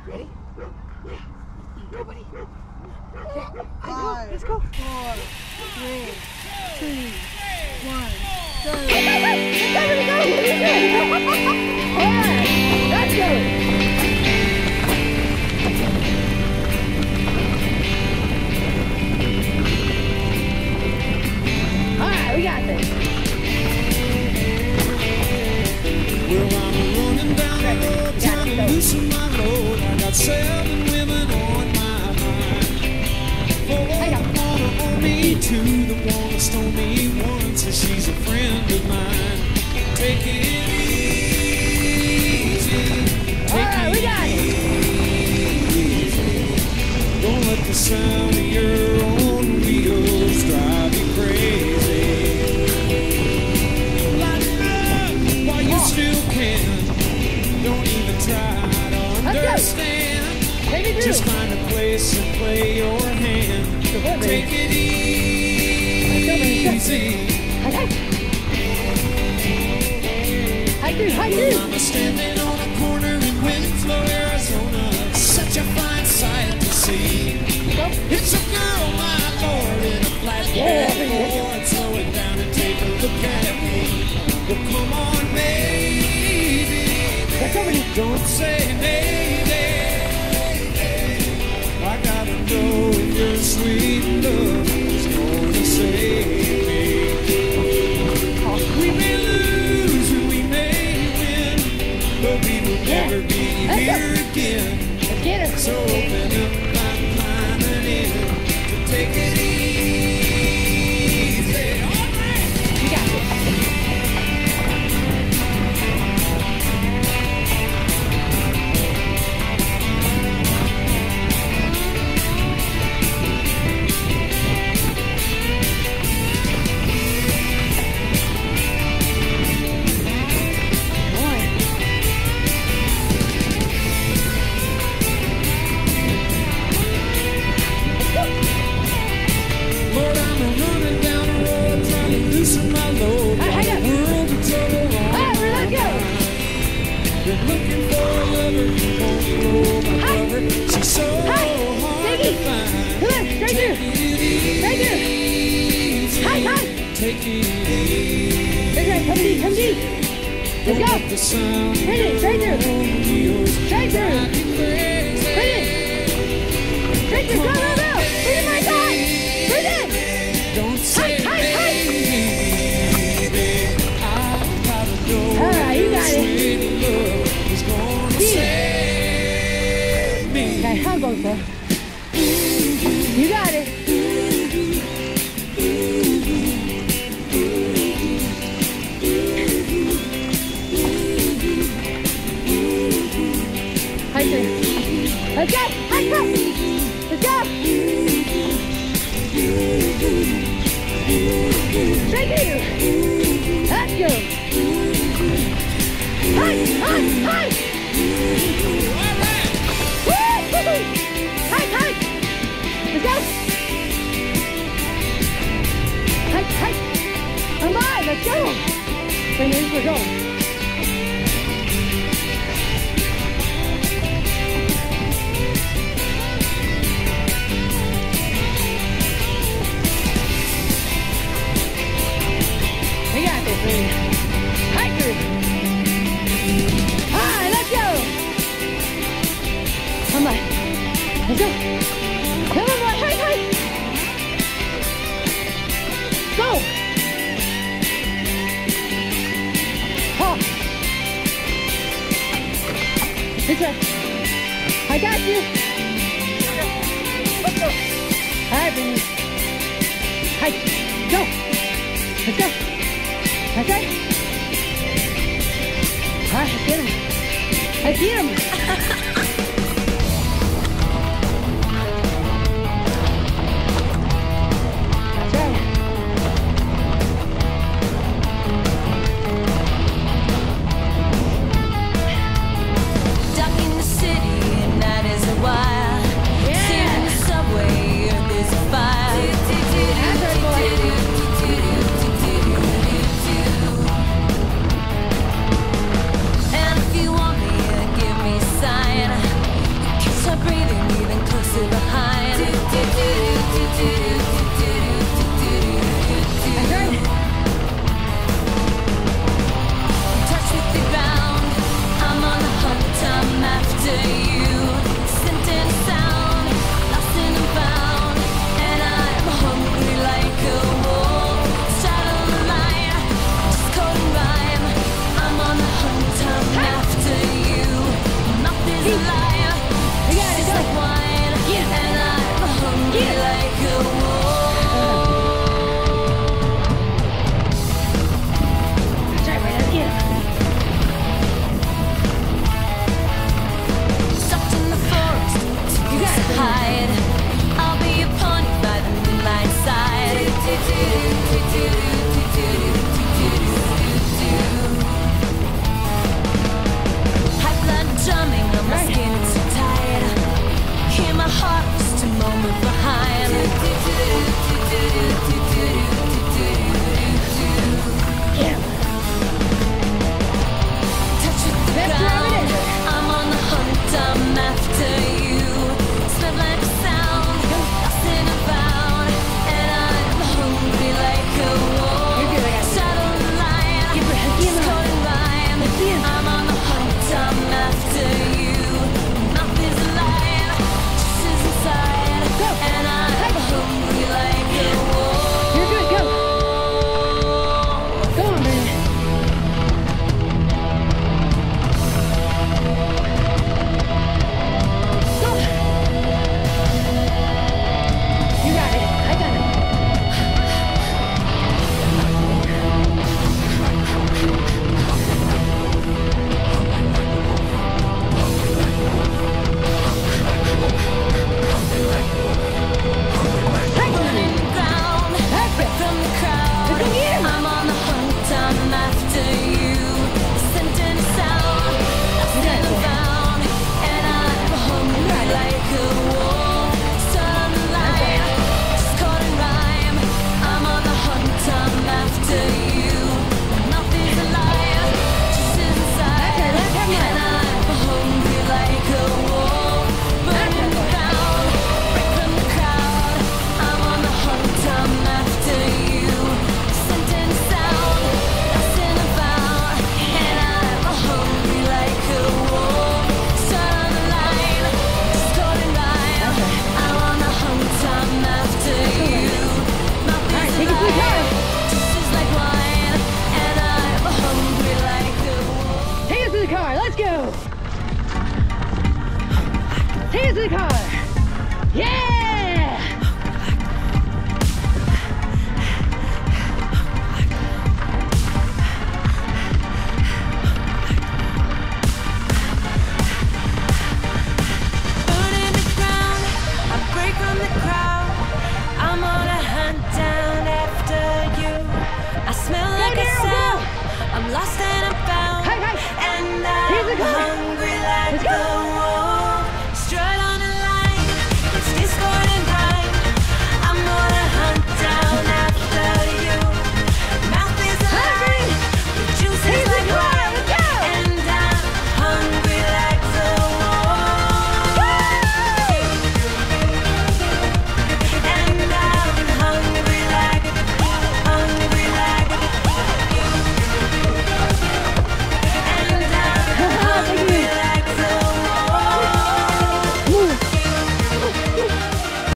Ready? Go, buddy. Okay. 5, Let's go. 4, 3, 2, 1, go. Let's go. We got this. Well, I'm running down the road trying to loosen my load. I got 7 women on my mind. 4 wanna own me, 2 that wanna stone me, 1 says she's a friend of mine. Take it easy. Take we got it. easy. Don't let the sound of your own wheels drive you crazy. Still can. Don't even try to understand. Just find a place and play your hand. Take it easy. I'm standing on a corner in Winslow, Arizona. Such a fine sight to see. It's a girl, my lord, in a flashback Ford. Slow it down and take a look at me. Well, come on, baby. Don't say maybe. I gotta know if your sweet love is gonna save me. We may lose and we may win, but we will never be here again. So open up my mind and in to take it easy. All right. You got it. Let's go! Hit it! Straight through! Straight through! Hit it! Straight through! Go, go, go! Hit it right side! Hit it! Don't say Alright, you got it! Okay, I'll go, sir. You got it! Let's go! Let's go! Let's go! Straight through! Let's go! Hi! Hi! Hi! Woo! Hi! Hi! Let's go! Hi! Hi! Come on! Let's go! Finish, we're going. Hiker! Hi, let's go! Come on. Let's go. Come on, boy. Hike, hike. Go! Hop. This way. I got you. Let's go. All right, baby. Hike. Go. Let's go. Okay? All right, let's get him. Let's get him. That's right. Stuck in the city, and that is a while. Yeah. In the subway, there's a fire. That's right, boy. And if you want me, give me a sign. is alive. You got it, Just go. like wine, and I'm hungry like a wolf. That's right, Brandon. Yeah. Stuck in the forest, You got it, Brandon. hide. I'll be a pony by the moonlight side. High blood drumming on my skin, it's so tight. Hear my heart just a moment behind. Yeah. Touch with the That's ground. right. I'm on the hunt, I'm after you. Smell like a sound, lost and found, and I'm hungry like a wolf. You're good, I got it. Shadow line, Give her- give her- coding rhyme. Yeah. I'm on the hunt, I'm after you. Mouth is alive, juice is inside, Go. and I'm hungry like a wolf. You're good, go. Go on, Brandon. Go. You got it. I got it. Running the ground, break from the crowd. Let's go get him. I'm on the hunt, I'm after you. Scent and sound, lost and found, and I'm hungry like a wolf. Sun on the line, just caught in rhyme. I'm on the hunt, I'm after you. Mouth is alive, juice is inside, That's right, and I'm hungry like a wolf. Burning the ground, break from the crowd. I'm on the hunt, I'm after you. Scent and sound, lost and found, and I'm hungry like a wolf. Sun on the line, just caught in rhyme. I'm on the hunt, I'm after you. Mouth All right, is take it to the car. alive, juice is like wine, and I'm hungry like a wolf. Take us to the car. Let's go. Take us to the car. Yeah. Burning the ground, I break from the crowd. I'm on a hunt down after you. I smell like a Daryl, go. sound. I'm lost and